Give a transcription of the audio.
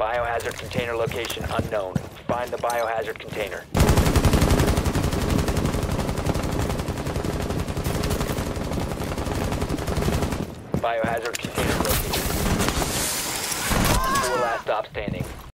Biohazard container location unknown. Find the biohazard container. Biohazard container located. 4 last stop standing.